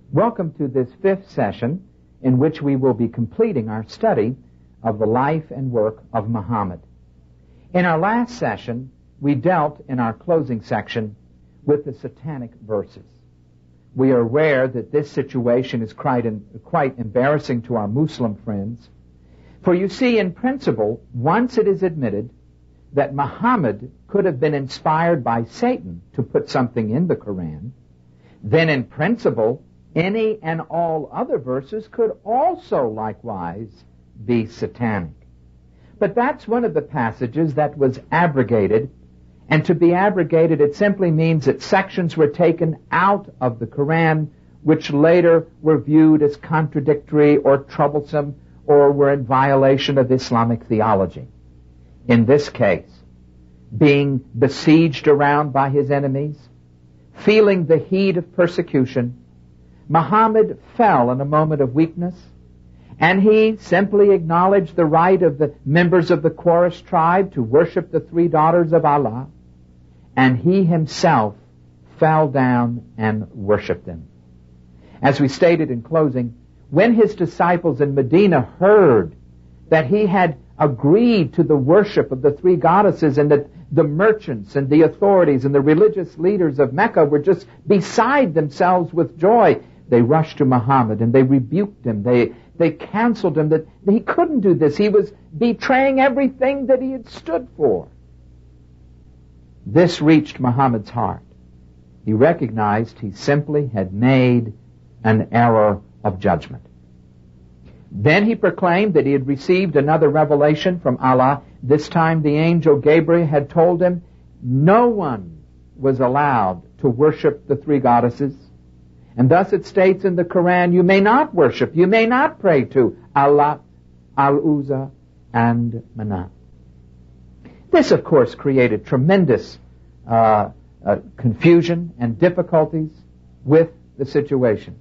Welcome to this fifth session in which we will be completing our study of the life and work of Muhammad. In our last session, we dealt in our closing section with the satanic verses. We are aware that this situation is quite embarrassing to our Muslim friends. For you see, in principle, once it is admitted that Muhammad could have been inspired by Satan to put something in the Quran, then in principle, any and all other verses could also likewise be satanic. But that's one of the passages that was abrogated, and to be abrogated, it simply means that sections were taken out of the Quran, which later were viewed as contradictory or troublesome or were in violation of Islamic theology. In this case, being besieged around by his enemies, feeling the heat of persecution, Muhammad fell in a moment of weakness, and he simply acknowledged the right of the members of the Quraysh tribe to worship the three daughters of Allah, and he himself fell down and worshipped them. As we stated in closing, when his disciples in Medina heard that he had agreed to the worship of the three goddesses and that the merchants and the authorities and the religious leaders of Mecca were just beside themselves with joy, they rushed to Muhammad and they rebuked him. They counseled him that he couldn't do this. He was betraying everything that he had stood for. This reached Muhammad's heart. He recognized he simply had made an error of judgment. Then he proclaimed that he had received another revelation from Allah. This time the angel Gabriel had told him no one was allowed to worship the three goddesses. And thus it states in the Quran, you may not worship, you may not pray to Allah, Al-Uzza, and Manat. This, of course, created tremendous confusion and difficulties with the situation.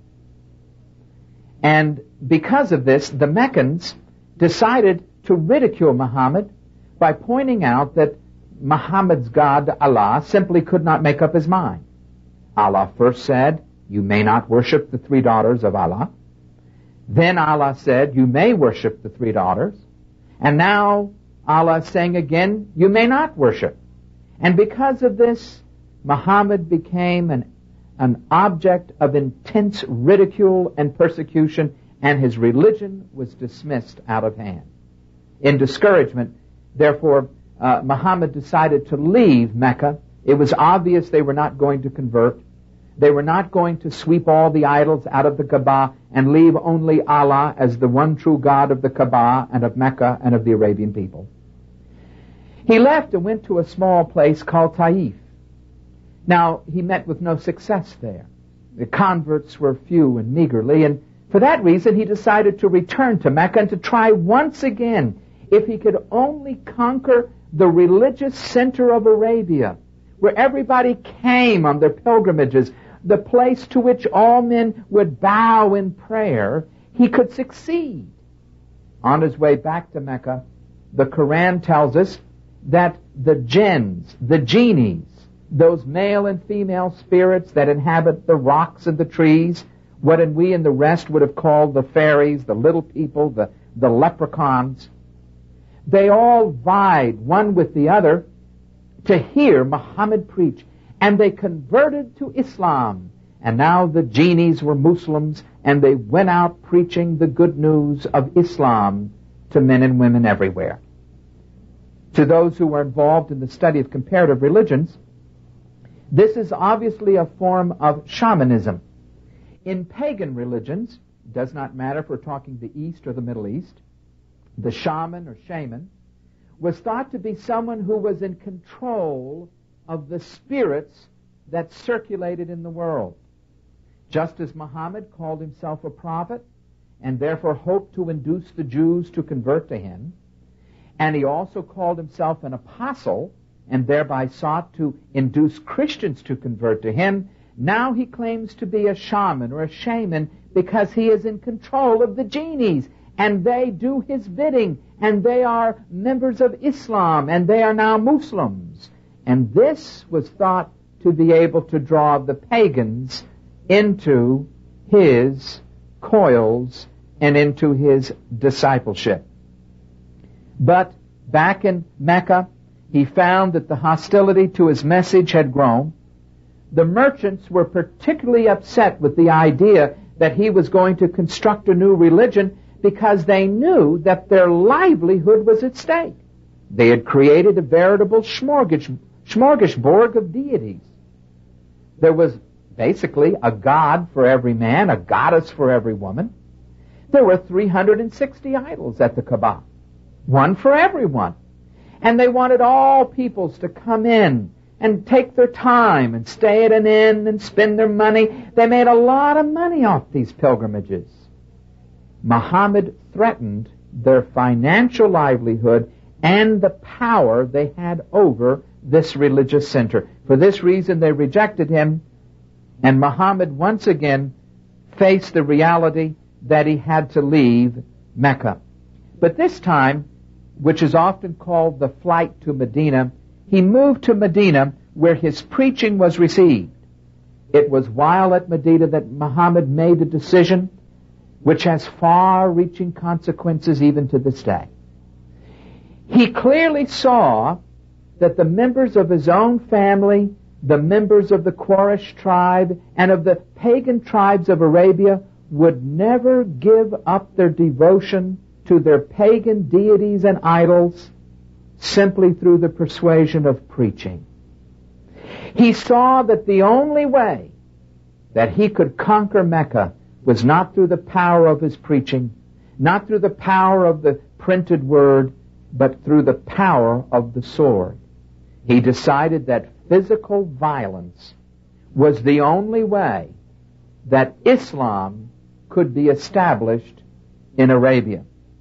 And because of this, the Meccans decided to ridicule Muhammad by pointing out that Muhammad's God, Allah, simply could not make up his mind. Allah first said, you may not worship the three daughters of Allah. Then Allah said, you may worship the three daughters. And now Allah is saying again, you may not worship. And because of this, Muhammad became an object of intense ridicule and persecution, and his religion was dismissed out of hand. In discouragement, therefore, Muhammad decided to leave Mecca. It was obvious they were not going to convert. They were not going to sweep all the idols out of the Kaaba and leave only Allah as the one true God of the Kaaba and of Mecca and of the Arabian people. He left and went to a small place called Taif. Now, he met with no success there. The converts were few and meagerly, and for that reason he decided to return to Mecca and to try once again if he could only conquer the religious center of Arabia, where everybody came on their pilgrimages, the place to which all men would bow in prayer. He could succeed. On his way back to Mecca, the Quran tells us that the jinns, the genies, those male and female spirits that inhabit the rocks and the trees, what we and the rest would have called the fairies, the little people, the leprechauns, they all vied one with the other to hear Muhammad preach, and they converted to Islam. And now the genies were Muslims, and they went out preaching the good news of Islam to men and women everywhere. To those who were involved in the study of comparative religions, this is obviously a form of shamanism. In pagan religions, it does not matter if we're talking the East or the Middle East, the shaman or shaman was thought to be someone who was in control of the spirits that circulated in the world. Just as Muhammad called himself a prophet and therefore hoped to induce the Jews to convert to him, and he also called himself an apostle and thereby sought to induce Christians to convert to him, now he claims to be a shaman or a shaman because he is in control of the genies, and they do his bidding, and they are members of Islam, and they are now Muslims. And this was thought to be able to draw the pagans into his coils and into his discipleship. But back in Mecca, he found that the hostility to his message had grown. The merchants were particularly upset with the idea that he was going to construct a new religion because they knew that their livelihood was at stake. They had created a veritable smorgasbord of deities. There was basically a god for every man, a goddess for every woman. There were 360 idols at the Kaaba, one for everyone. And they wanted all peoples to come in and take their time and stay at an inn and spend their money. They made a lot of money off these pilgrimages. Muhammad threatened their financial livelihood and the power they had over this religious center. For this reason, they rejected him, and Muhammad once again faced the reality that he had to leave Mecca. But this time, which is often called the flight to Medina, he moved to Medina where his preaching was received. It was while at Medina that Muhammad made a decision which has far-reaching consequences even to this day. He clearly saw that the members of his own family, the members of the Quraysh tribe, and of the pagan tribes of Arabia would never give up their devotion to their pagan deities and idols simply through the persuasion of preaching. He saw that the only way that he could conquer Mecca was not through the power of his preaching, not through the power of the printed word, but through the power of the sword. He decided that physical violence was the only way that Islam could be established in Arabia.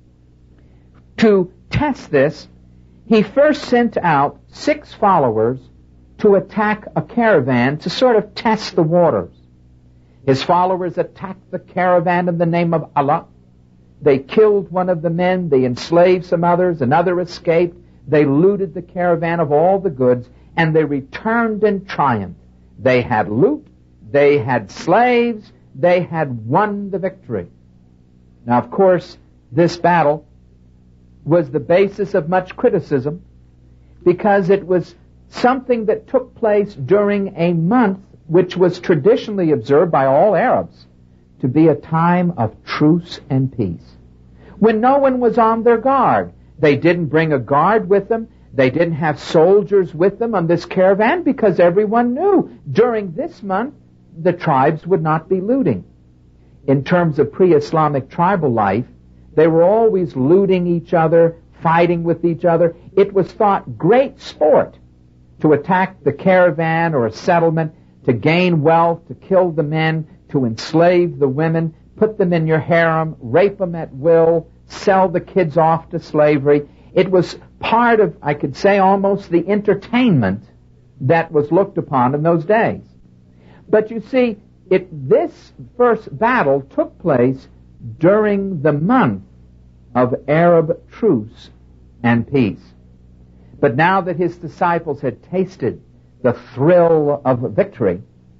To test this, he first sent out 6 followers to attack a caravan to sort of test the waters. His followers attacked the caravan in the name of Allah. They killed one of the men, they enslaved some others, another escaped, they looted the caravan of all the goods, and they returned in triumph. They had loot, they had slaves, they had won the victory. Now, of course, this battle was the basis of much criticism because it was something that took place during a month which was traditionally observed by all Arabs to be a time of truce and peace. When no one was on their guard, they didn't bring a guard with them, they didn't have soldiers with them on this caravan because everyone knew during this month the tribes would not be looting. In terms of pre-Islamic tribal life, they were always looting each other, fighting with each other. It was thought great sport to attack the caravan or a settlement, to gain wealth, to kill the men, to enslave the women, put them in your harem, rape them at will, sell the kids off to slavery. It was part of, I could say, almost the entertainment that was looked upon in those days. But you see, this first battle took place during the month of Arab truce and peace. But now that his disciples had tasted the thrill of victory,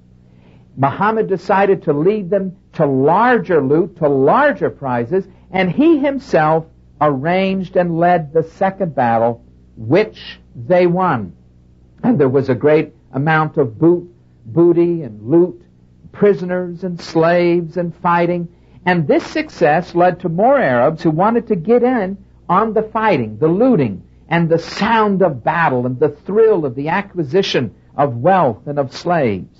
Muhammad decided to lead them to larger loot, to larger prizes, and he himself arranged and led the second battle, which they won. And there was a great amount of booty and loot, prisoners and slaves and fighting. And this success led to more Arabs who wanted to get in on the fighting, the looting, and the sound of battle and the thrill of the acquisition of wealth and of slaves.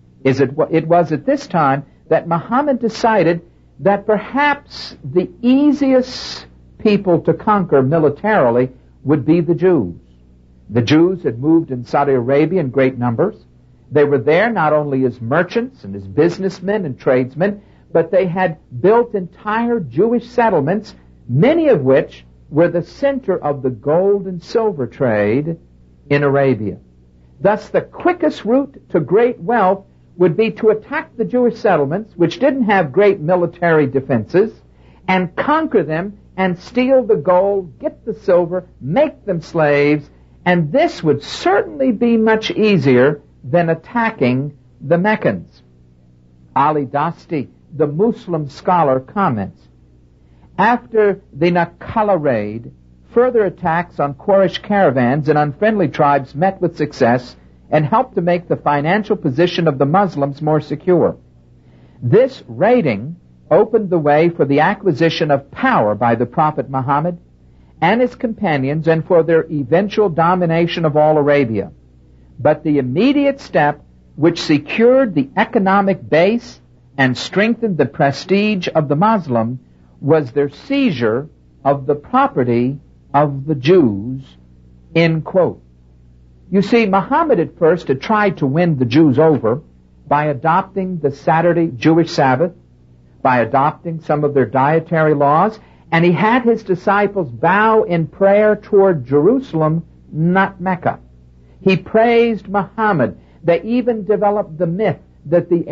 It was at this time that Muhammad decided that perhaps the easiest people to conquer militarily would be the Jews. The Jews had moved in Saudi Arabia in great numbers. They were there not only as merchants and as businessmen and tradesmen, but they had built entire Jewish settlements, many of which were the center of the gold and silver trade in Arabia. Thus, the quickest route to great wealth would be to attack the Jewish settlements, which didn't have great military defenses, and conquer them and steal the gold, get the silver, make them slaves, and this would certainly be much easier than attacking the Meccans. Ali Dasti the Muslim scholar comments, after the Naqala raid, further attacks on Quraysh caravans and unfriendly tribes met with success and helped to make the financial position of the Muslims more secure. This raiding opened the way for the acquisition of power by the Prophet Muhammad and his companions and for their eventual domination of all Arabia. But the immediate step which secured the economic base and strengthened the prestige of the Muslim was their seizure of the property of the Jews, end quote. You see, Muhammad at first had tried to win the Jews over by adopting the Saturday Jewish Sabbath, by adopting some of their dietary laws, and he had his disciples bow in prayer toward Jerusalem, not Mecca. He praised Muhammad. They even developed the myth that the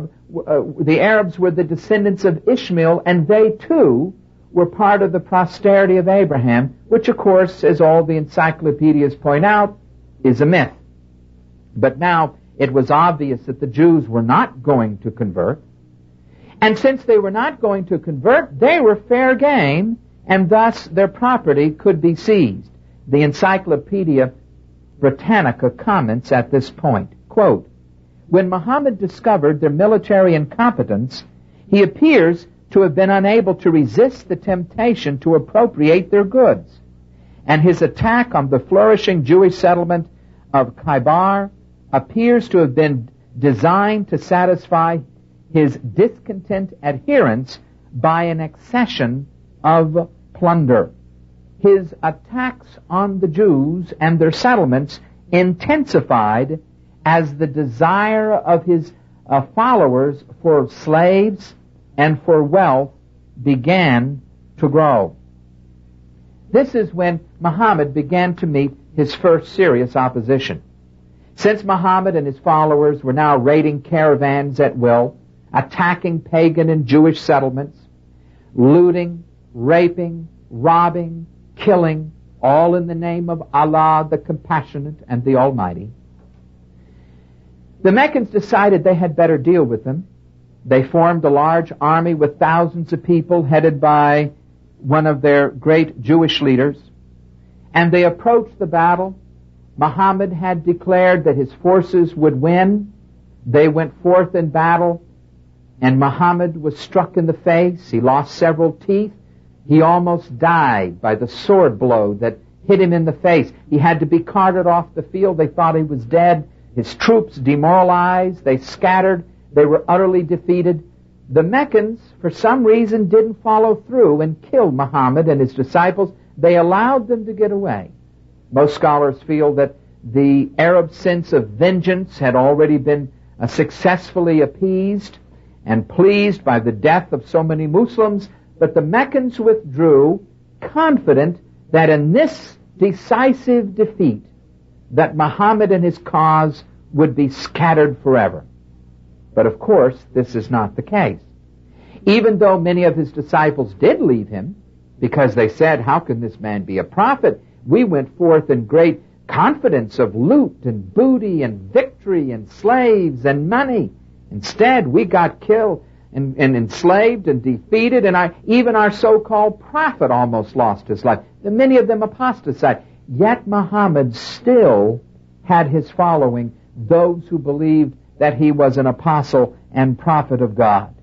Arabs were the descendants of Ishmael, and they too were part of the posterity of Abraham, which of course, as all the encyclopedias point out, is a myth. But now it was obvious that the Jews were not going to convert, and since they were not going to convert, they were fair game, and thus their property could be seized. The Encyclopedia Britannica comments at this point, quote, when Muhammad discovered their military incompetence, he appears to have been unable to resist the temptation to appropriate their goods, and his attack on the flourishing Jewish settlement of Khaybar appears to have been designed to satisfy his discontent adherents by an accession of plunder. His attacks on the Jews and their settlements intensified as the desire of his followers for slaves and for wealth began to grow. This is when Muhammad began to meet his first serious opposition. Since Muhammad and his followers were now raiding caravans at will, attacking pagan and Jewish settlements, looting, raping, robbing, killing, all in the name of Allah, the Compassionate and the Almighty, the Meccans decided they had better deal with them. They formed a large army with thousands of people headed by one of their great Jewish leaders, and they approached the battle. Muhammad had declared that his forces would win. They went forth in battle, and Muhammad was struck in the face. He lost several teeth. He almost died by the sword blow that hit him in the face. He had to be carted off the field. They thought he was dead. His troops demoralized. They scattered. They were utterly defeated. The Meccans, for some reason, didn't follow through and kill Muhammad and his disciples. They allowed them to get away. Most scholars feel that the Arab sense of vengeance had already been successfully appeased and pleased by the death of so many Muslims, but the Meccans withdrew, confident that in this decisive defeat, that Muhammad and his cause would be scattered forever. But of course, this is not the case. Even though many of his disciples did leave him, because they said, how can this man be a prophet? We went forth in great confidence of loot and booty and victory and slaves and money. Instead, we got killed and enslaved and defeated, and even our so-called prophet almost lost his life. Many of them apostatized. Yet Muhammad still had his following, those who believed that he was an apostle and prophet of God.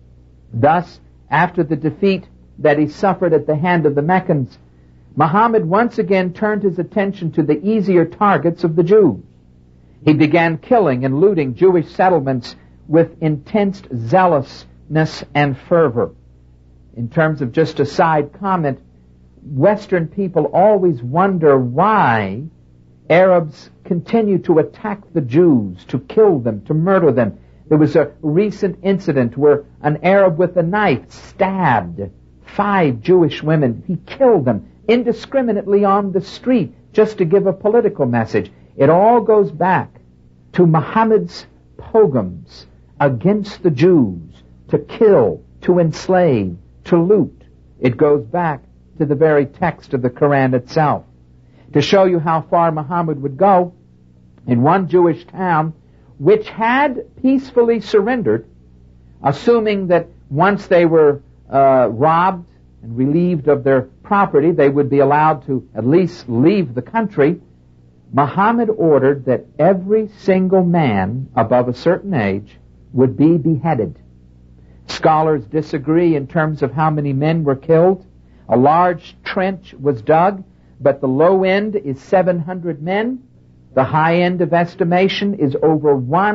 Thus, after the defeat that he suffered at the hand of the Meccans, Muhammad once again turned his attention to the easier targets of the Jews. He began killing and looting Jewish settlements with intense zealousness and fervor. In terms of just a side comment, Western people always wonder why Arabs continue to attack the Jews, to kill them, to murder them. There was a recent incident where an Arab with a knife stabbed 5 Jewish women. He killed them indiscriminately on the street just to give a political message. It all goes back to Muhammad's pogroms against the Jews, to kill, to enslave, to loot. It goes back to the very text of the Quran itself. To show you how far Muhammad would go, in one Jewish town which had peacefully surrendered, assuming that once they were robbed and relieved of their property, they would be allowed to at least leave the country. Muhammad ordered that every single man above a certain age would be beheaded. Scholars disagree in terms of how many men were killed. A large trench was dug, but the low end is 700 men. The high end of estimation is over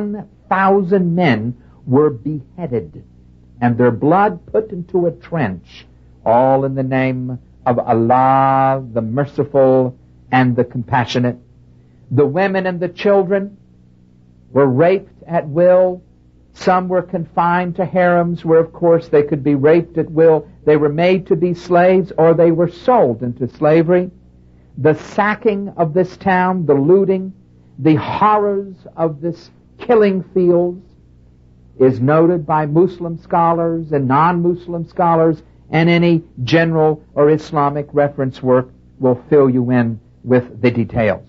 1,000 men were beheaded, and their blood put into a trench, all in the name of Allah, the merciful and the compassionate. The women and the children were raped at will. Some were confined to harems where, of course, they could be raped at will. They were made to be slaves, or they were sold into slavery. The sacking of this town, the looting, the horrors of this killing fields is noted by Muslim scholars and non-Muslim scholars, and any general or Islamic reference work will fill you in with the details.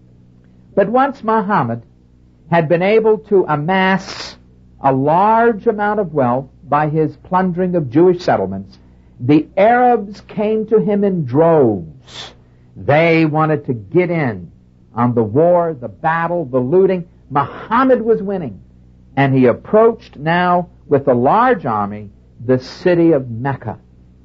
But once Muhammad had been able to amass a large amount of wealth by his plundering of Jewish settlements, the Arabs came to him in droves. They wanted to get in on the war, the battle, the looting. Muhammad was winning, and he approached now with a large army the city of Mecca.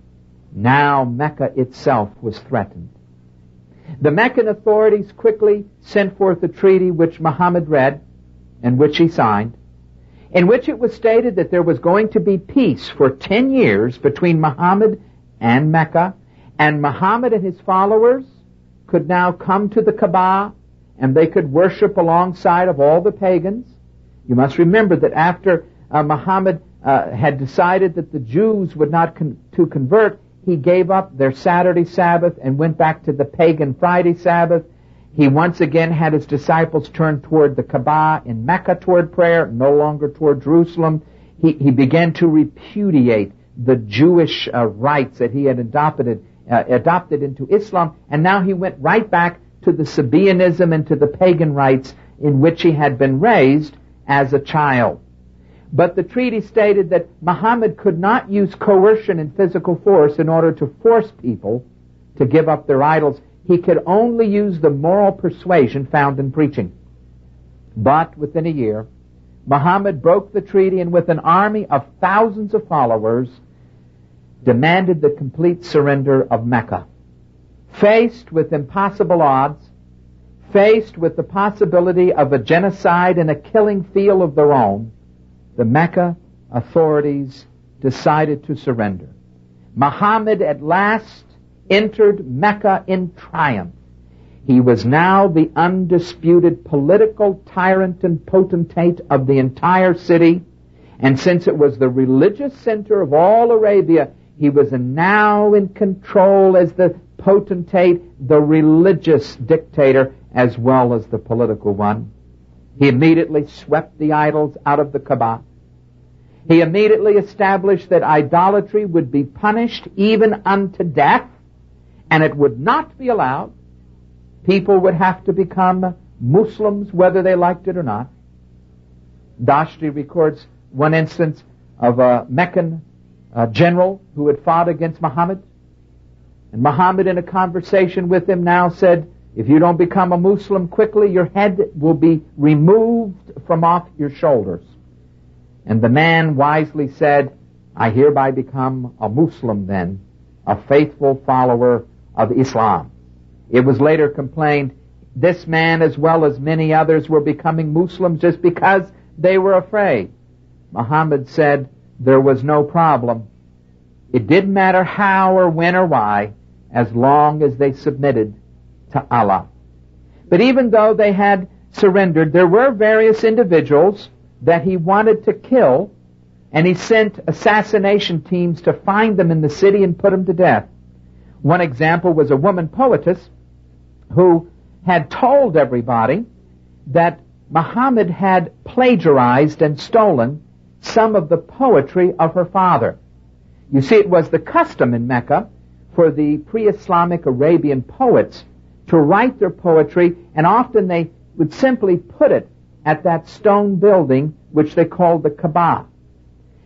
Now Mecca itself was threatened. The Meccan authorities quickly sent forth a treaty which Muhammad read and which he signed, in which it was stated that there was going to be peace for 10 years between Muhammad and Mecca, and Muhammad and his followers could now come to the Kaaba, and they could worship alongside of all the pagans. You must remember that after Muhammad had decided that the Jews would not convert, he gave up their Saturday Sabbath and went back to the pagan Friday Sabbath. He once again had his disciples turn toward the Kaaba in Mecca toward prayer, no longer toward Jerusalem. He began to repudiate the Jewish rites that he had adopted into Islam, and now he went right back to the Sabaeanism and to the pagan rites in which he had been raised as a child. But the treaty stated that Muhammad could not use coercion and physical force in order to force people to give up their idols. He could only use the moral persuasion found in preaching. But within a year, Muhammad broke the treaty and with an army of thousands of followers demanded the complete surrender of Mecca. Faced with impossible odds, faced with the possibility of a genocide and a killing field of their own, the Mecca authorities decided to surrender. Muhammad at last entered Mecca in triumph. He was now the undisputed political tyrant and potentate of the entire city, and since it was the religious center of all Arabia, he was now in control as the potentate, the religious dictator, as well as the political one. He immediately swept the idols out of the Kaaba. He immediately established that idolatry would be punished even unto death, and it would not be allowed. People would have to become Muslims whether they liked it or not. Dashti records one instance of a Meccan general who had fought against Muhammad. And Muhammad, in a conversation with him, now said, if you don't become a Muslim quickly, your head will be removed from off your shoulders. And the man wisely said, I hereby become a Muslim then, a faithful follower of Islam. It was later complained, this man as well as many others were becoming Muslims just because they were afraid. Muhammad said there was no problem. It didn't matter how or when or why, as long as they submitted to Allah. But even though they had surrendered, there were various individuals that he wanted to kill, and he sent assassination teams to find them in the city and put them to death. One example was a woman poetess who had told everybody that Muhammad had plagiarized and stolen some of the poetry of her father. You see, it was the custom in Mecca for the pre-Islamic Arabian poets to write their poetry, and often they would simply put it at that stone building which they called the Kaaba.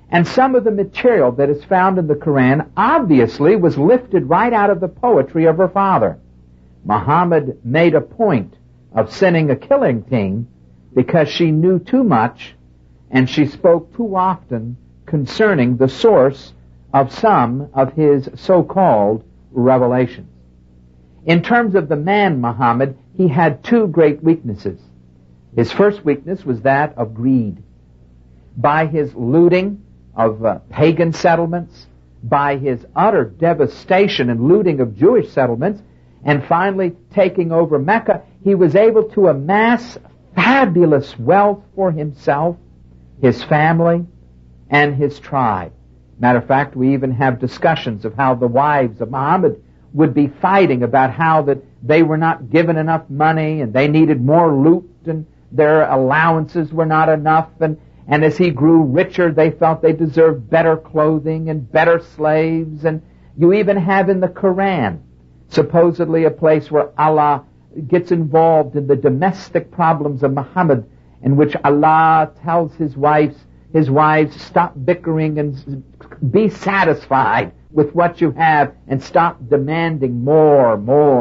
And some of the material that is found in the Quran obviously was lifted right out of the poetry of her father. Muhammad made a point of sending a killing team because she knew too much and she spoke too often concerning the source of some of his so-called revelations. In terms of the man Muhammad, he had two great weaknesses. His first weakness was that of greed. By his looting of pagan settlements, by his utter devastation and looting of Jewish settlements, and finally taking over Mecca, he was able to amass fabulous wealth for himself, his family, and his tribe. Matter of fact, we even have discussions of how the wives of Muhammad would be fighting about how that they were not given enough money and they needed more loot and their allowances were not enough, and as he grew richer they felt they deserved better clothing and better slaves. And you even have in the Quran supposedly a place where Allah gets involved in the domestic problems of Muhammad, in which Allah tells his wives, stop bickering and be satisfied with what you have and stop demanding more.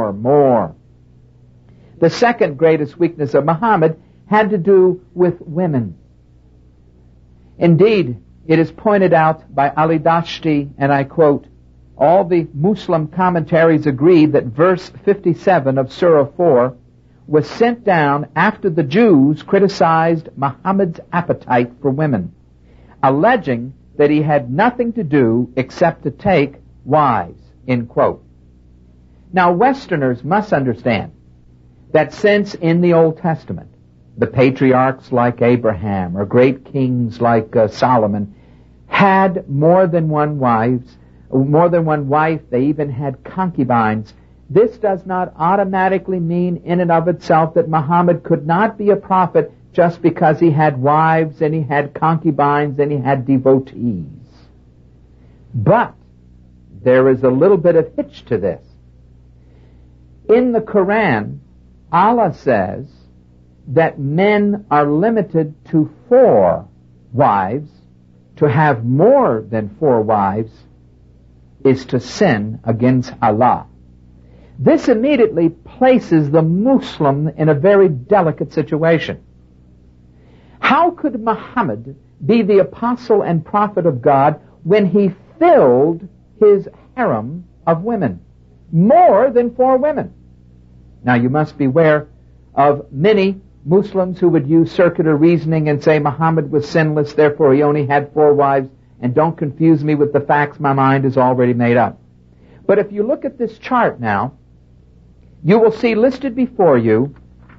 The second greatest weakness of Muhammad had to do with women. Indeed, it is pointed out by Ali Dashti, and I quote, all the Muslim commentaries agree that verse 57 of Surah 4 was sent down after the Jews criticized Muhammad's appetite for women, alleging that he had nothing to do except to take wives, end quote. Now, Westerners must understand that since in the Old Testament, the patriarchs like Abraham or great kings like Solomon had more than one wife, they even had concubines, this does not automatically mean in and of itself that Muhammad could not be a prophet just because he had wives and he had concubines and he had devotees. But there is a little bit of hitch to this. In the Quran, Allah says that men are limited to 4 wives. To have more than 4 wives is to sin against Allah. This immediately places the Muslim in a very delicate situation. How could Muhammad be the apostle and prophet of God when he filled his harem of women? More than 4 women. Now you must beware of many Muslims who would use circular reasoning and say Muhammad was sinless, therefore he only had 4 wives, and don't confuse me with the facts my mind is already made up. But if you look at this chart now, you will see listed before you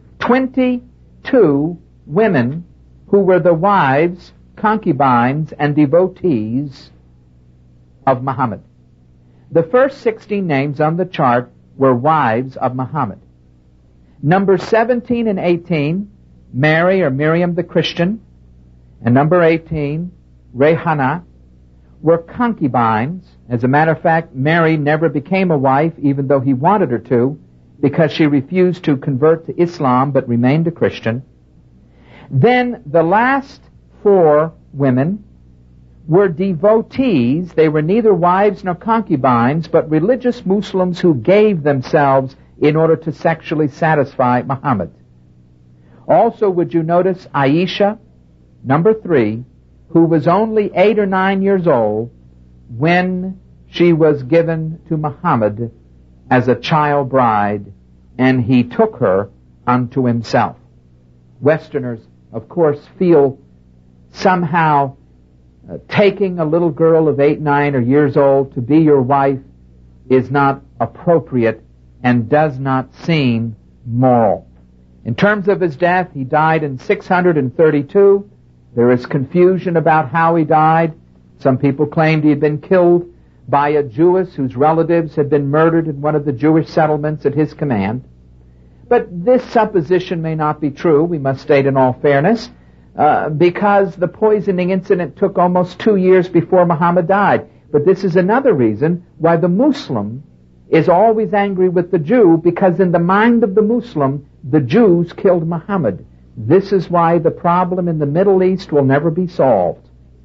22 women who were the wives, concubines, and devotees of Muhammad. The first 16 names on the chart were wives of Muhammad. Number 17 and 18, Mary or Miriam the Christian, and number 18, Rehana, were concubines. As a matter of fact, Mary never became a wife, even though he wanted her to, because she refused to convert to Islam but remained a Christian. Then the last 4 women were devotees. They were neither wives nor concubines, but religious Muslims who gave themselves in order to sexually satisfy Muhammad. Also, would you notice Aisha, number 3, who was only 8 or 9 years old when she was given to Muhammad as a child bride, and he took her unto himself. Westerners, of course, feel somehow taking a little girl of 8, 9 or years old to be your wife is not appropriate and does not seem moral. In terms of his death, he died in 632. There is confusion about how he died. Some people claimed he had been killed by a Jewess whose relatives had been murdered in one of the Jewish settlements at his command. But this supposition may not be true, we must state in all fairness, because the poisoning incident took almost 2 years before Muhammad died. But this is another reason why the Muslim is always angry with the Jew, because in the mind of the Muslim, the Jews killed Muhammad. This is why the problem in the Middle East will never be solved.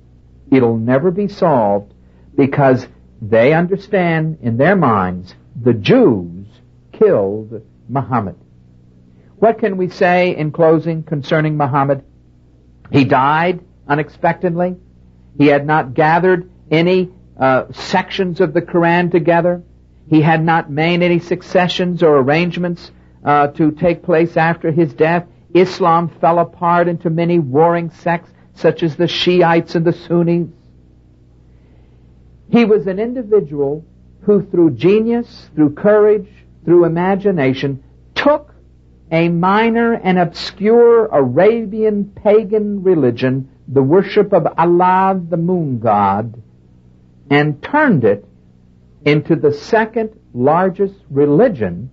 It'll never be solved because they understand in their minds the Jews killed Muhammad. What can we say in closing concerning Muhammad? He died unexpectedly. He had not gathered any sections of the Quran together. He had not made any successions or arrangements to take place after his death. Islam fell apart into many warring sects, such as the Shiites and the Sunnis. He was an individual who, through genius, through courage, through imagination, took a minor and obscure Arabian pagan religion, the worship of Allah, the moon god, and turned it into the second largest religion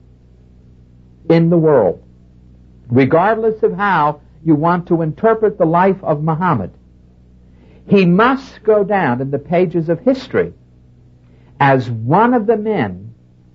in the world. Regardless of how you want to interpret the life of Muhammad, he must go down in the pages of history as one of the men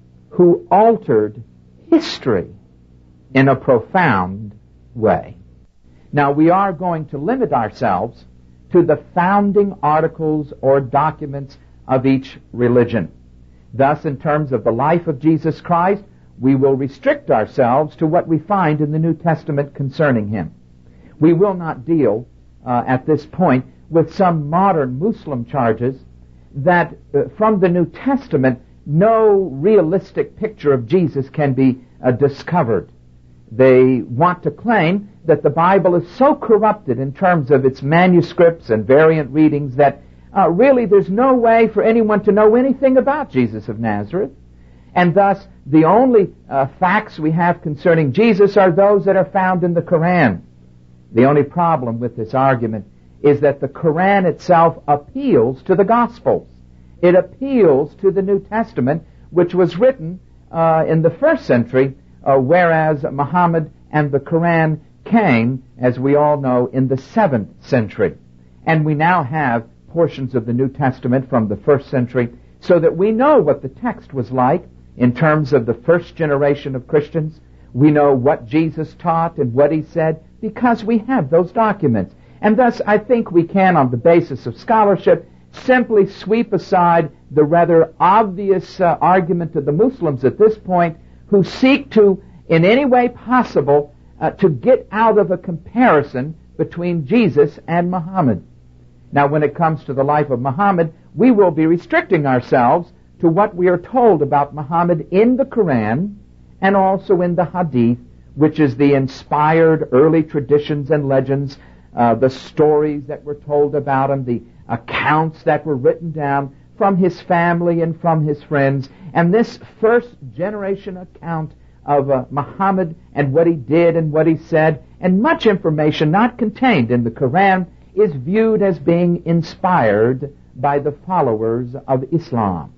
who altered history in a profound way. Now, we are going to limit ourselves to the founding articles or documents of each religion. Thus, in terms of the life of Jesus Christ, we will restrict ourselves to what we find in the New Testament concerning him. We will not deal at this point with some modern Muslim charges that from the New Testament no realistic picture of Jesus can be discovered. They want to claim that the Bible is so corrupted in terms of its manuscripts and variant readings that really there's no way for anyone to know anything about Jesus of Nazareth. And thus, the only facts we have concerning Jesus are those that are found in the Quran. The only problem with this argument is that the Quran itself appeals to the Gospels. It appeals to the New Testament, which was written in the 1st century, whereas Muhammad and the Quran came, as we all know, in the 7th century. And we now have portions of the New Testament from the 1st century, so that we know what the text was like in terms of the first generation of Christians. We know what Jesus taught and what he said because we have those documents. And thus, I think we can, on the basis of scholarship, simply sweep aside the rather obvious argument of the Muslims at this point, who seek to, in any way possible, to get out of a comparison between Jesus and Muhammad. Now, when it comes to the life of Muhammad, we will be restricting ourselves to what we are told about Muhammad in the Quran and also in the Hadith, which is the inspired early traditions and legends, the stories that were told about him, the accounts that were written down from his family and from his friends. And this first generation account of Muhammad and what he did and what he said, and much information not contained in the Quran, is viewed as being inspired by the followers of Islam.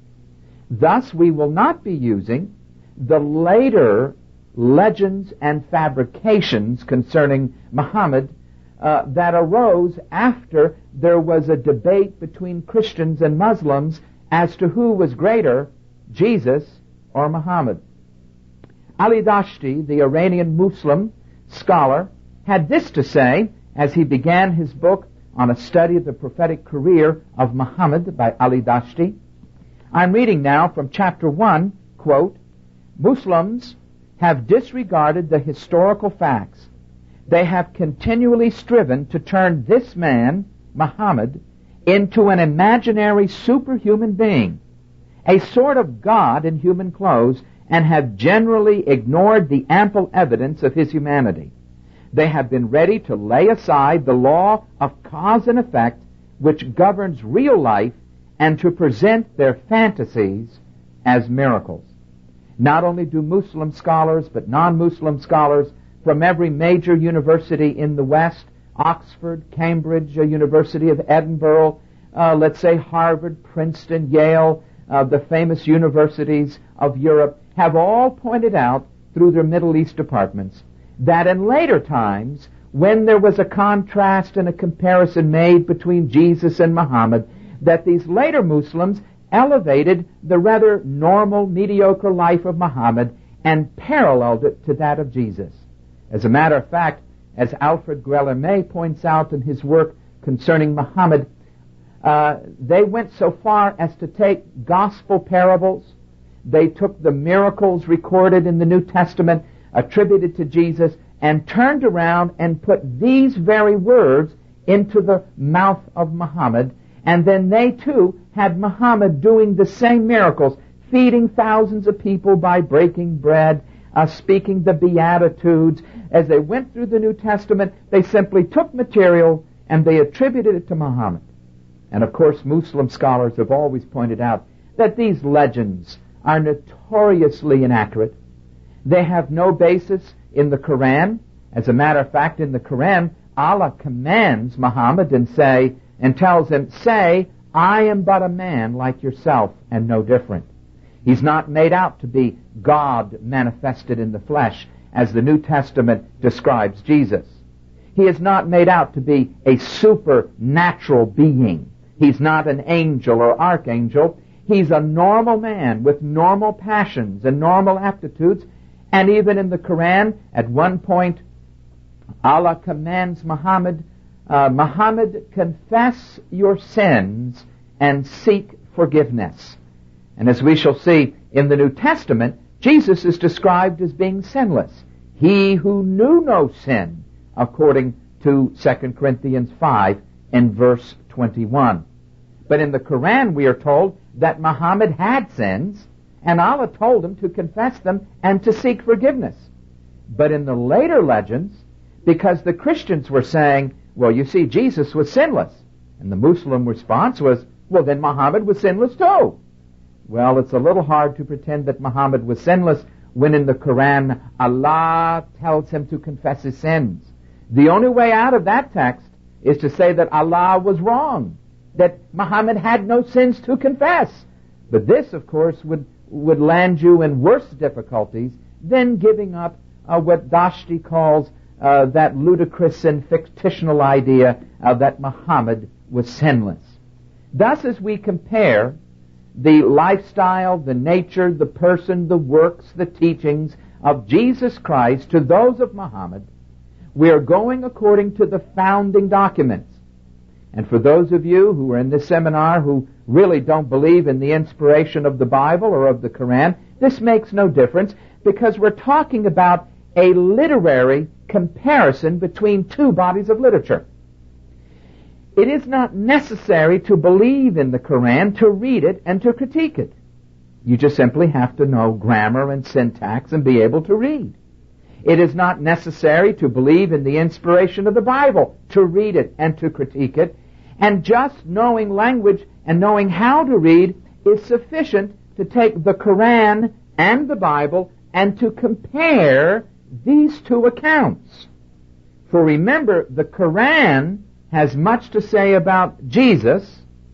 Thus, we will not be using the later legends and fabrications concerning Muhammad that arose after there was a debate between Christians and Muslims as to who was greater, Jesus or Muhammad. Ali Dashti, the Iranian Muslim scholar, had this to say as he began his book on a study of the prophetic career of Muhammad by Ali Dashti. I'm reading now from chapter 1, quote, Muslims have disregarded the historical facts. They have continually striven to turn this man, Muhammad, into an imaginary superhuman being, a sort of God in human clothes, and have generally ignored the ample evidence of his humanity. They have been ready to lay aside the law of cause and effect which governs real life and to present their fantasies as miracles. Not only do Muslim scholars, but non-Muslim scholars from every major university in the West, Oxford, Cambridge, University of Edinburgh, let's say Harvard, Princeton, Yale, the famous universities of Europe, have all pointed out through their Middle East departments that in later times, when there was a contrast and a comparison made between Jesus and Muhammad, that these later Muslims elevated the rather normal, mediocre life of Muhammad and paralleled it to that of Jesus. As a matter of fact, as Alfred Guillermet points out in his work concerning Muhammad, they went so far as to take gospel parables. They took the miracles recorded in the New Testament, attributed to Jesus, and turned around and put these very words into the mouth of Muhammad. And then they too had Muhammad doing the same miracles, feeding thousands of people by breaking bread, speaking the Beatitudes. As they went through the New Testament, they simply took material and they attributed it to Muhammad. And of course, Muslim scholars have always pointed out that these legends are notoriously inaccurate. They have no basis in the Quran. As a matter of fact, in the Quran, Allah commands Muhammad and tells him, say, I am but a man like yourself and no different. He's not made out to be God manifested in the flesh, as the New Testament describes Jesus. He is not made out to be a supernatural being. He's not an angel or archangel. He's a normal man with normal passions and normal aptitudes. And even in the Quran, at one point, Allah commands Muhammad, Muhammad, confess your sins and seek forgiveness. And as we shall see in the New Testament, Jesus is described as being sinless. He who knew no sin, according to 2 Corinthians 5 and verse 21. But in the Quran we are told that Muhammad had sins, and Allah told him to confess them and to seek forgiveness. But in the later legends, because the Christians were saying, well, you see, Jesus was sinless. And the Muslim response was, well, then Muhammad was sinless too. Well, it's a little hard to pretend that Muhammad was sinless when in the Quran Allah tells him to confess his sins. The only way out of that text is to say that Allah was wrong, that Muhammad had no sins to confess. But this, of course, would land you in worse difficulties than giving up what Dashti calls that ludicrous and fictional idea that Muhammad was sinless. Thus, as we compare the lifestyle, the nature, the person, the works, the teachings of Jesus Christ to those of Muhammad, we are going according to the founding documents. And for those of you who are in this seminar who really don't believe in the inspiration of the Bible or of the Quran, this makes no difference, because we're talking about a literary comparison between two bodies of literature. It is not necessary to believe in the Quran to read it and to critique it. You just simply have to know grammar and syntax and be able to read. It is not necessary to believe in the inspiration of the Bible to read it and to critique it. And just knowing language and knowing how to read is sufficient to take the Quran and the Bible and to compare these two accounts. For remember, the Quran has much to say about Jesus,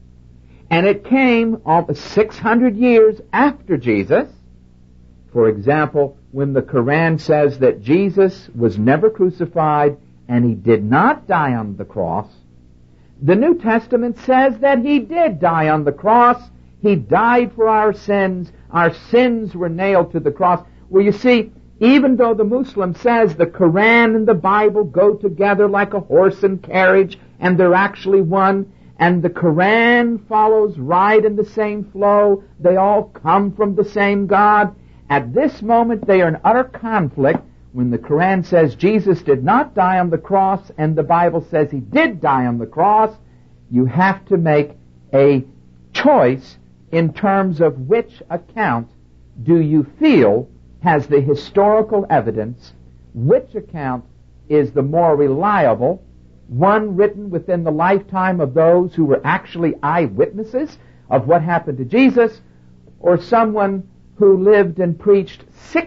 and it came 600 years after Jesus. For example, when the Quran says that Jesus was never crucified and he did not die on the cross, the New Testament says that he did die on the cross. He died for our sins. Our sins were nailed to the cross. Well, you see, even though the Muslim says the Quran and the Bible go together like a horse and carriage, and they're actually one, and the Quran follows right in the same flow, they all come from the same God, at this moment they are in utter conflict when the Quran says Jesus did not die on the cross and the Bible says he did die on the cross. You have to make a choice in terms of which account do you feel has the historical evidence, which account is the more reliable, one written within the lifetime of those who were actually eyewitnesses of what happened to Jesus, or someone who lived and preached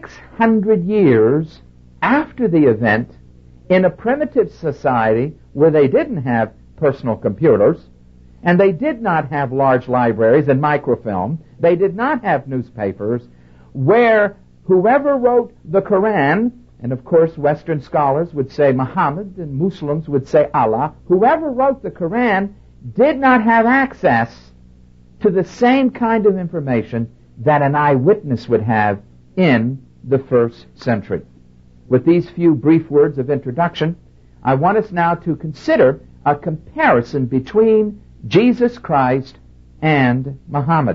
600 years after the event in a primitive society where they didn't have personal computers, and they did not have large libraries and microfilm, they did not have newspapers, where whoever wrote the Quran, and of course Western scholars would say Muhammad and Muslims would say Allah, whoever wrote the Quran did not have access to the same kind of information that an eyewitness would have in the first century. With these few brief words of introduction, I want us now to consider a comparison between Jesus Christ and Muhammad.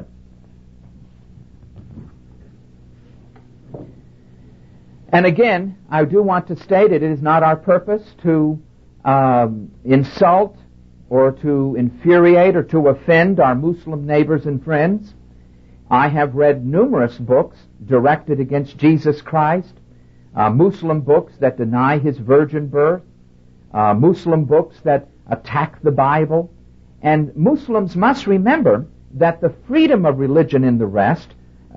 And again, I do want to state it is not our purpose to insult or to infuriate or to offend our Muslim neighbors and friends. I have read numerous books directed against Jesus Christ, Muslim books that deny his virgin birth, Muslim books that attack the Bible. And Muslims must remember that the freedom of religion in the rest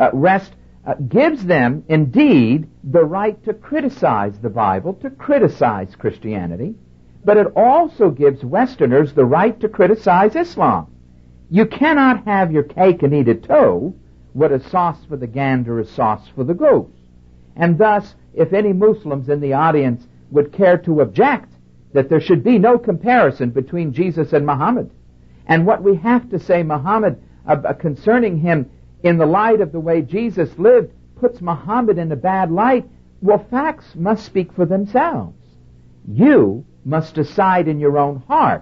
gives them, indeed, the right to criticize the Bible, to criticize Christianity, but it also gives Westerners the right to criticize Islam. You cannot have your cake and eat it too. What is sauce for the gander is sauce for the goose. And thus, if any Muslims in the audience would care to object that there should be no comparison between Jesus and Muhammad, and what we have to say Muhammad concerning him in the light of the way Jesus lived puts Muhammad in a bad light, well, facts must speak for themselves. You must decide in your own heart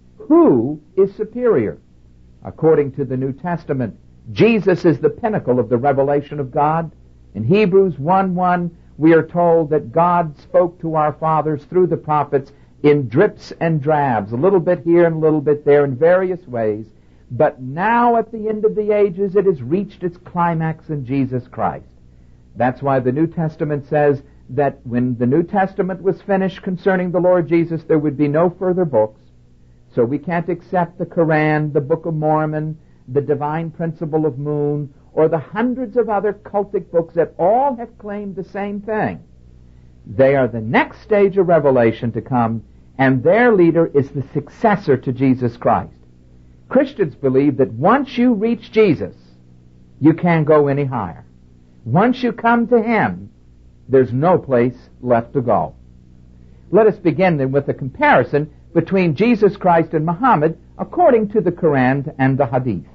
who is superior. According to the New Testament, Jesus is the pinnacle of the revelation of God. In Hebrews 1:1, we are told that God spoke to our fathers through the prophets in drips and drabs, a little bit here and a little bit there in various ways. But now at the end of the ages, it has reached its climax in Jesus Christ. That's why the New Testament says that when the New Testament was finished concerning the Lord Jesus, there would be no further books. So we can't accept the Quran, the Book of Mormon, the Divine Principle of Moon, or the hundreds of other cultic books that all have claimed the same thing. They are the next stage of revelation to come, and their leader is the successor to Jesus Christ. Christians believe that once you reach Jesus, you can't go any higher. Once you come to him, there's no place left to go. Let us begin then with a comparison between Jesus Christ and Muhammad according to the Quran and the Hadith.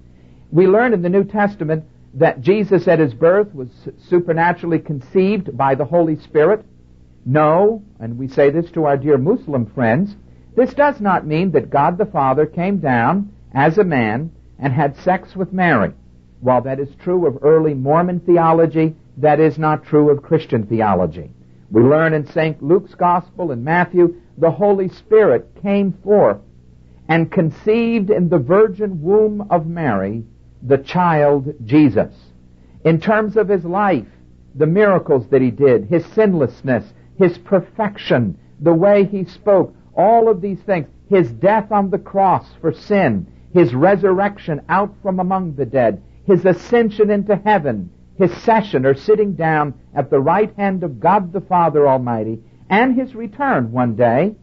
We learn in the New Testament that Jesus at his birth was supernaturally conceived by the Holy Spirit. No, and we say this to our dear Muslim friends, this does not mean that God the Father came down as a man and had sex with Mary. While that is true of early Mormon theology, that is not true of Christian theology. We learn in St. Luke's Gospel and Matthew, the Holy Spirit came forth and conceived in the virgin womb of Mary the child Jesus. In terms of his life, the miracles that he did, his sinlessness, his perfection, the way he spoke, all of these things, his death on the cross for sin, his resurrection out from among the dead, his ascension into heaven, his session or sitting down at the right hand of God the Father Almighty, and his return one day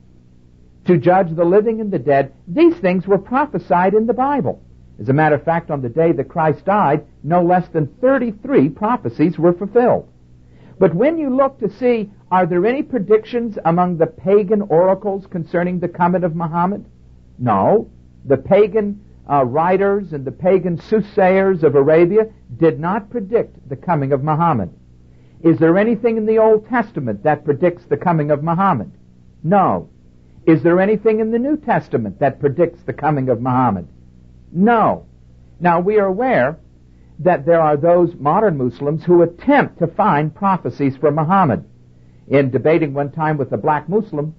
to judge the living and the dead, these things were prophesied in the Bible. As a matter of fact, on the day that Christ died, no less than 33 prophecies were fulfilled. But when you look to see, are there any predictions among the pagan oracles concerning the coming of Muhammad? No. The pagan writers and the pagan soothsayers of Arabia did not predict the coming of Muhammad. Is there anything in the Old Testament that predicts the coming of Muhammad? No. Is there anything in the New Testament that predicts the coming of Muhammad? No. Now, we are aware that there are those modern Muslims who attempt to find prophecies for Muhammad. In debating one time with a black Muslim,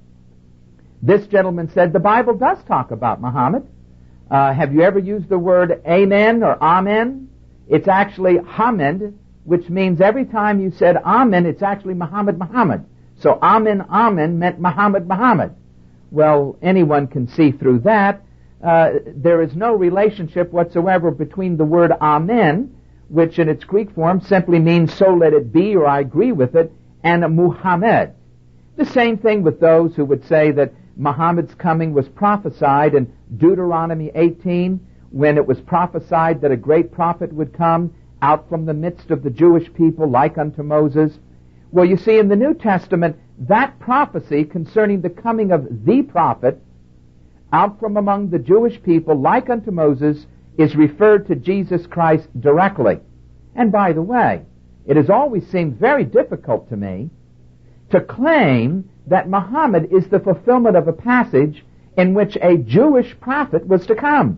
this gentleman said, the Bible does talk about Muhammad. Have you ever used the word amen or amen? It's actually Hamid, which means every time you said amen, it's actually Muhammad, Muhammad. So amen, amen meant Muhammad, Muhammad. Well, anyone can see through that. There is no relationship whatsoever between the word amen, which in its Greek form simply means so let it be or I agree with it, and Muhammad. The same thing with those who would say that Muhammad's coming was prophesied in Deuteronomy 18, when it was prophesied that a great prophet would come out from the midst of the Jewish people like unto Moses. Well, you see, in the New Testament, that prophecy concerning the coming of the prophet out from among the Jewish people like unto Moses is referred to Jesus Christ directly. And by the way, it has always seemed very difficult to me to claim that Muhammad is the fulfillment of a passage in which a Jewish prophet was to come.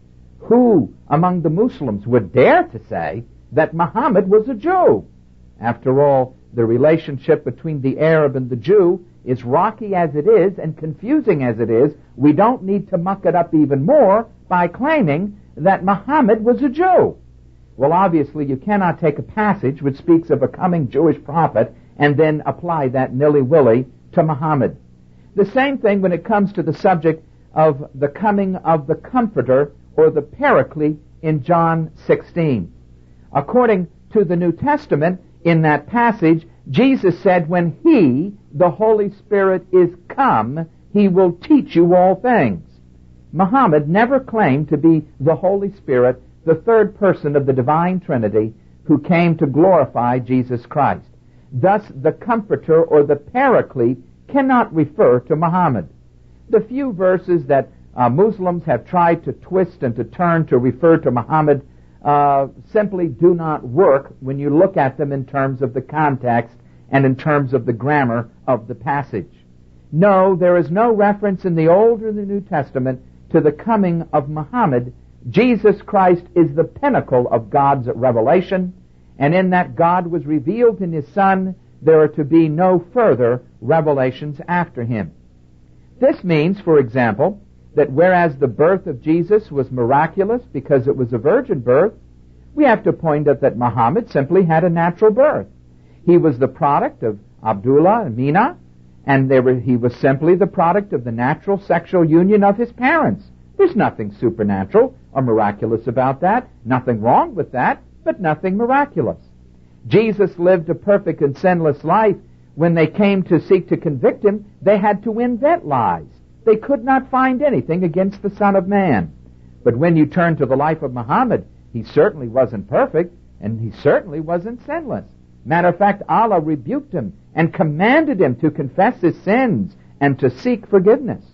Who among the Muslims would dare to say that Muhammad was a Jew? After all, the relationship between the Arab and the Jew is rocky as it is and confusing as it is. We don't need to muck it up even more by claiming that Muhammad was a Jew. Well, obviously, you cannot take a passage which speaks of a coming Jewish prophet and then apply that nilly-willy to Muhammad. The same thing when it comes to the subject of the coming of the Comforter or the Paraclete in John 16. According to the New Testament, in that passage, Jesus said, when He, the Holy Spirit, is come, He will teach you all things. Muhammad never claimed to be the Holy Spirit, the third person of the divine Trinity, who came to glorify Jesus Christ. Thus, the Comforter or the Paraclete cannot refer to Muhammad. The few verses that Muslims have tried to twist and to turn to refer to Muhammad simply do not work when you look at them in terms of the context and in terms of the grammar of the passage. No, there is no reference in the Old or the New Testament to the coming of Muhammad. Jesus Christ is the pinnacle of God's revelation, and in that God was revealed in His Son, there are to be no further revelations after Him. This means, for example, that whereas the birth of Jesus was miraculous because it was a virgin birth, we have to point out that Muhammad simply had a natural birth. He was the product of Abdullah and Mina, and he was simply the product of the natural sexual union of his parents. There's nothing supernatural or miraculous about that, nothing wrong with that, but nothing miraculous. Jesus lived a perfect and sinless life. When they came to seek to convict Him, they had to invent lies. They could not find anything against the Son of Man. But when you turn to the life of Muhammad, he certainly wasn't perfect, and he certainly wasn't sinless. Matter of fact, Allah rebuked him and commanded him to confess his sins and to seek forgiveness.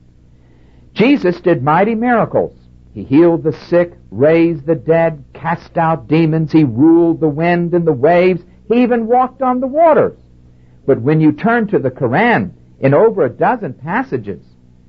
Jesus did mighty miracles. He healed the sick, raised the dead, cast out demons. He ruled the wind and the waves. He even walked on the waters. But when you turn to the Quran, in over a dozen passages,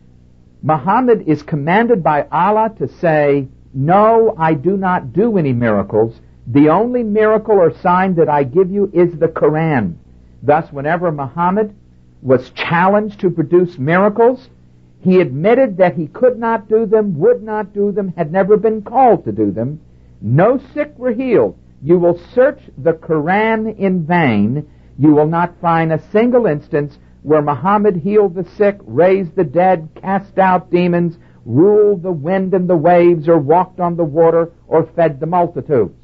Muhammad is commanded by Allah to say, no, I do not do any miracles. The only miracle or sign that I give you is the Quran. Thus, whenever Muhammad was challenged to produce miracles, he admitted that he could not do them, would not do them, had never been called to do them. No sick were healed. You will search the Quran in vain. You will not find a single instance where Muhammad healed the sick, raised the dead, cast out demons, ruled the wind and the waves, or walked on the water, or fed the multitudes.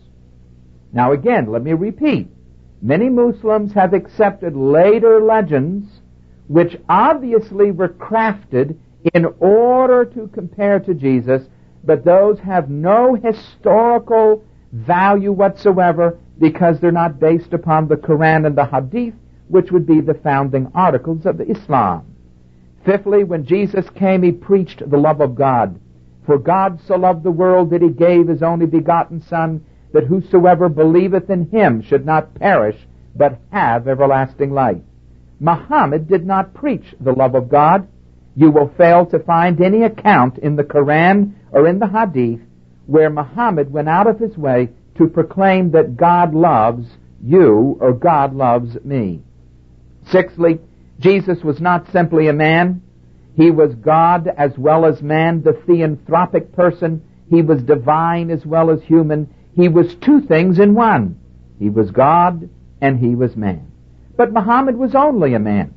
Now again, let me repeat. Many Muslims have accepted later legends which obviously were crafted in order to compare to Jesus, but those have no historical value whatsoever because they're not based upon the Quran and the Hadith, which would be the founding articles of Islam. Fifthly, when Jesus came, He preached the love of God. For God so loved the world that He gave His only begotten Son, that whosoever believeth in Him should not perish, but have everlasting life. Muhammad did not preach the love of God. You will fail to find any account in the Quran or in the Hadith where Muhammad went out of his way to proclaim that God loves you or God loves me. Sixthly, Jesus was not simply a man. He was God as well as man, the theanthropic person. He was divine as well as human. He was two things in one. He was God and He was man. But Muhammad was only a man.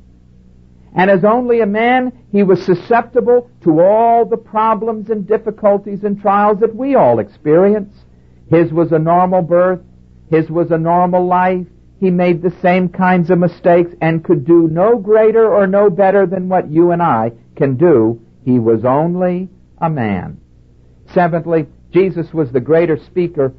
And as only a man, he was susceptible to all the problems and difficulties and trials that we all experience. His was a normal birth. His was a normal life. He made the same kinds of mistakes and could do no greater or no better than what you and I can do. He was only a man. Seventhly, Jesus was the greatest speaker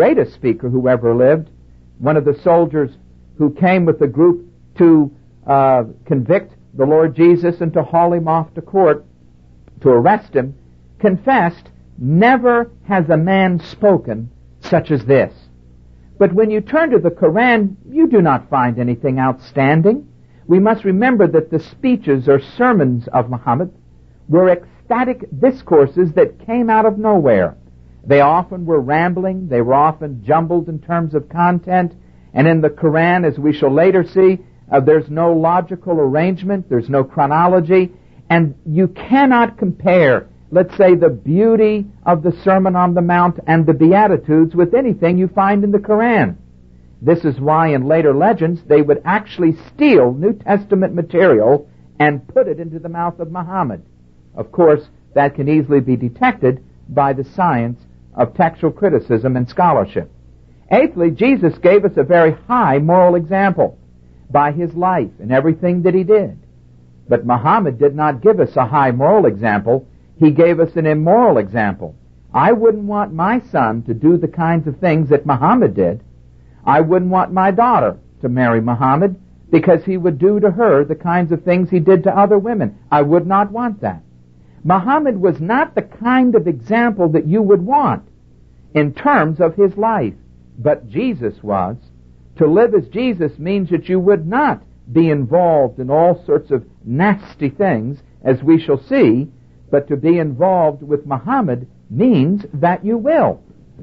who ever lived. One of the soldiers who came with the group to convict the Lord Jesus and to haul Him off to court to arrest Him, confessed, "Never has a man spoken such as this." But when you turn to the Quran, you do not find anything outstanding. We must remember that the speeches or sermons of Muhammad were ecstatic discourses that came out of nowhere. They often were rambling, they were often jumbled in terms of content, and in the Quran, as we shall later see, there's no logical arrangement, there's no chronology, and you cannot compare, let's say, the beauty of the Sermon on the Mount and the Beatitudes with anything you find in the Quran. This is why in later legends they would actually steal New Testament material and put it into the mouth of Muhammad. Of course, that can easily be detected by the science of textual criticism and scholarship. Eighthly, Jesus gave us a very high moral example by his life and everything that he did. But Muhammad did not give us a high moral example. He gave us an immoral example. I wouldn't want my son to do the kinds of things that Muhammad did. I wouldn't want my daughter to marry Muhammad because he would do to her the kinds of things he did to other women. I would not want that. Muhammad was not the kind of example that you would want in terms of his life, but Jesus was. To live as Jesus means that you would not be involved in all sorts of nasty things, as we shall see, but to be involved with Muhammad means that you will.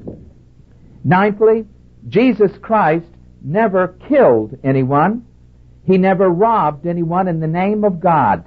Ninthly, Jesus Christ never killed anyone. He never robbed anyone in the name of God.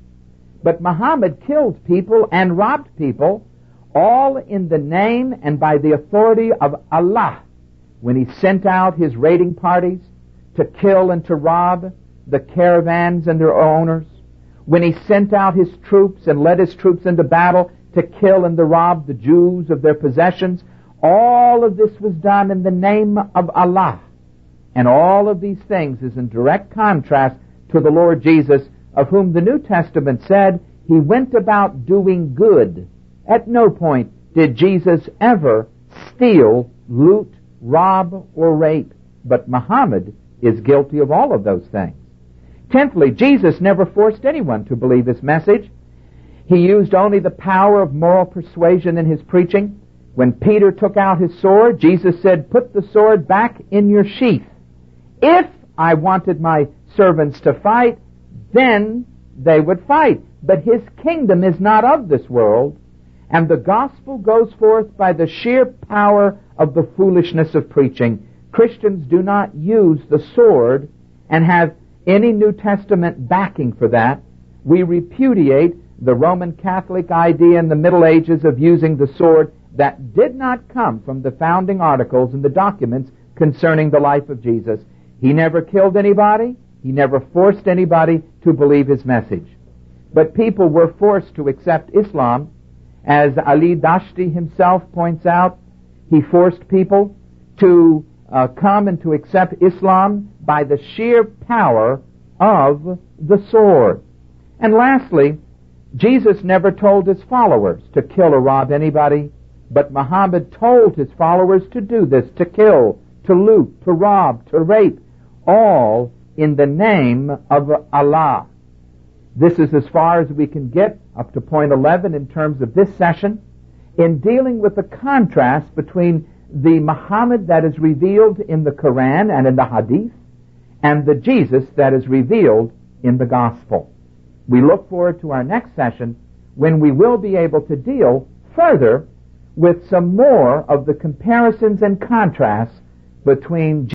But Muhammad killed people and robbed people, all in the name and by the authority of Allah, when he sent out his raiding parties to kill and to rob the caravans and their owners, when he sent out his troops and led his troops into battle to kill and to rob the Jews of their possessions. All of this was done in the name of Allah. And all of these things is in direct contrast to the Lord Jesus, of whom the New Testament said he went about doing good. At no point did Jesus ever steal, loot, rob, or rape. But Muhammad is guilty of all of those things. Tenthly, Jesus never forced anyone to believe his message. He used only the power of moral persuasion in his preaching. When Peter took out his sword, Jesus said, "Put the sword back in your sheath. If I wanted my servants to fight, then they would fight. But his kingdom is not of this world, and the gospel goes forth by the sheer power of the foolishness of preaching." Christians do not use the sword and have any New Testament backing for that. We repudiate the Roman Catholic idea in the Middle Ages of using the sword. That did not come from the founding articles and the documents concerning the life of Jesus. He never killed anybody. He never forced anybody to believe his message. But people were forced to accept Islam. As Ali Dashti himself points out, he forced people to come and to accept Islam by the sheer power of the sword. And lastly, Jesus never told his followers to kill or rob anybody, but Muhammad told his followers to do this, to kill, to loot, to rob, to rape, all in the name of Allah. This is as far as we can get up to point 11 in terms of this session, in dealing with the contrast between the Muhammad that is revealed in the Quran and in the Hadith, and the Jesus that is revealed in the Gospel. We look forward to our next session, when we will be able to deal further with some more of the comparisons and contrasts between